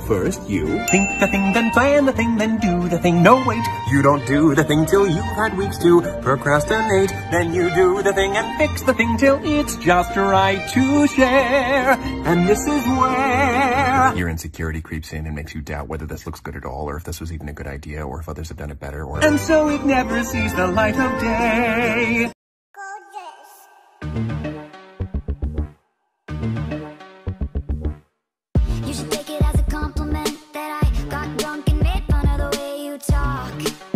First, you think the thing, then plan the thing, then do the thing. No, wait, you don't do the thing till you've had weeks to procrastinate. Then you do the thing and fix the thing till it's just right to share. And this is where your insecurity creeps in and makes you doubt whether this looks good at all, or if this was even a good idea, or if others have done it better, or... And so it never sees the light of day. You should take it as a compliment that I got drunk and made fun of the way you talk.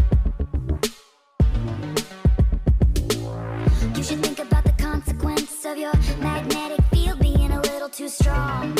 You should think about the consequence of your magnetic field being a little too strong.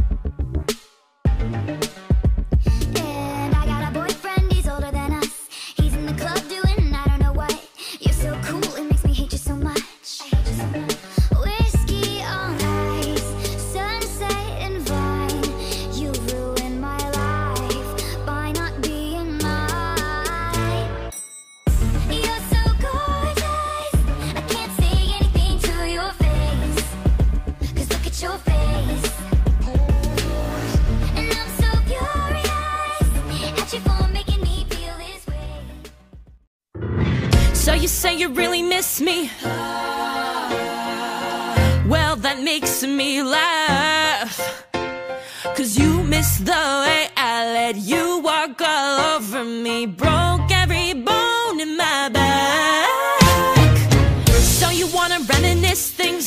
And I got a boyfriend, he's older than us. He's in the club doing I don't know what. You're so cool, it makes me hate you so much. I hate you so much. Whiskey on ice, sunset and vine. You ruined my life by not being mine. You're so gorgeous, I can't say anything to your face. 'Cause look at your face. And I'm so furious at you for making me feel this way. So you say you really miss me? Well, that makes me laugh. 'Cause you miss the way I let you walk all over me. Broke every bone in my back. So you wanna reminisce things?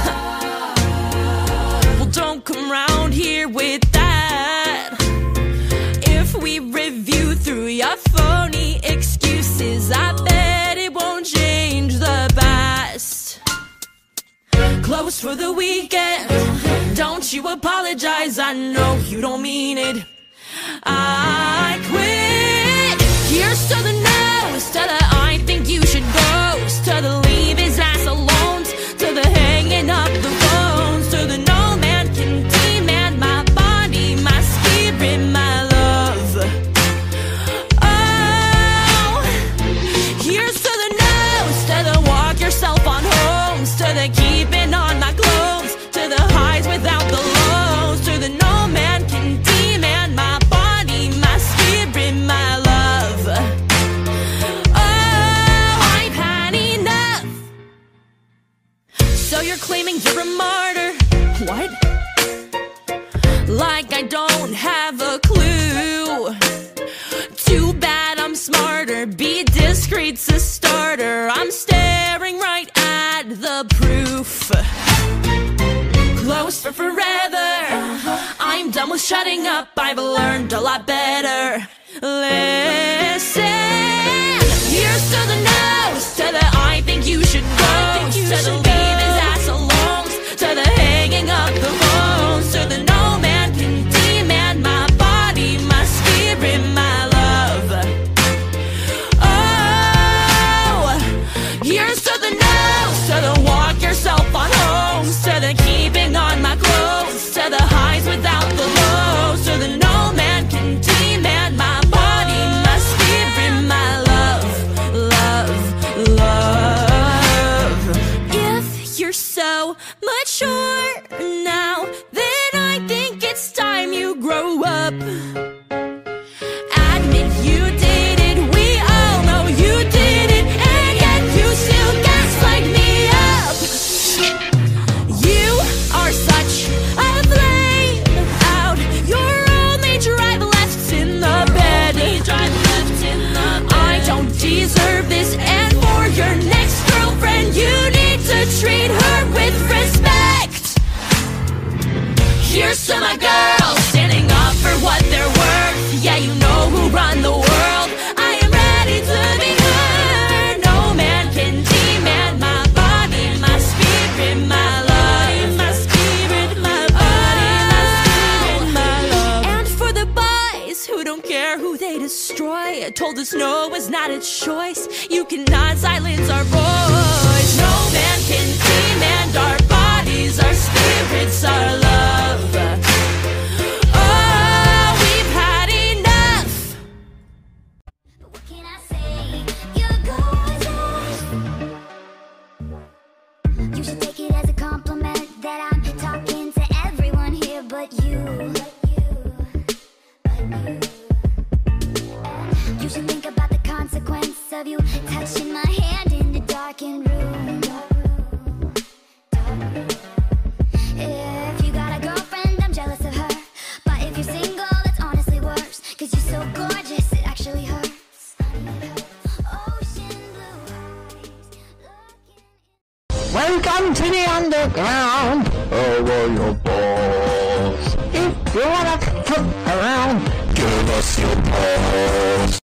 Well, don't come round here with that. If we review through your phony excuses, I bet it won't change the past. Close for the weekend, don't you apologize, I know you don't mean it. I quit. Here's to the no's, to the I think you should go's, to the leave his ass alone, to the hanging up the phones, to the no man can demand my body, my spirit, my love. Oh, here's to the no's, to the walk yourself on homes, to the keeping on my clothes, to the highs without the lows, to the no man can demand my body, my spirit, my love. Oh, I've had enough. So you're claiming you're a martyr? What? Like I don't have a clue. Too bad I'm smarter. Be discreet's a starter. I'm staring right at the proof. Close for forever. I'm done with shutting up. I've learned a lot better. Listen. Here's to the no's, to the I think you should go, to the leave his ass alone, to the hanging up the phones, to the no man can demand my body, my spirit, my love. Oh, here's to the no's, to the walk yourself on homes, to the keeping on my clothes, to the highs without the lows, to the no man can demand my body, my spirit, my love, love, love. If you're so mature now, then I think it's time you grow up. Admit you did it, we all know you did it, and yet you still gaslight me up. You are such a flame out, your only drive left's in the bed. I don't deserve this, and for your next girlfriend you need to treat her with respect. Here's to my girls, standing up for what they're worth. Yeah, you know who run the world. I am ready to be heard. No man can demand my body, my spirit, my love, my spirit, my body, my spirit, my love. And for the boys who don't care who they destroy, told us no is not a choice. You cannot silence our voice. No man can demand our bodies, our spirits, our love. Oh, we've had enough. What can I say? You're gorgeous. You should take it as a compliment that I'm talking to everyone here but you. You should think about the consequence of you touching my hand in the darkened room. If you got a girlfriend, I'm jealous of her. But if you're single, it's honestly worse. Cause you're so gorgeous, it actually hurts. Ocean blue eyes, looking. Welcome to the underground. How are your balls? If you wanna fuck around, give us your balls.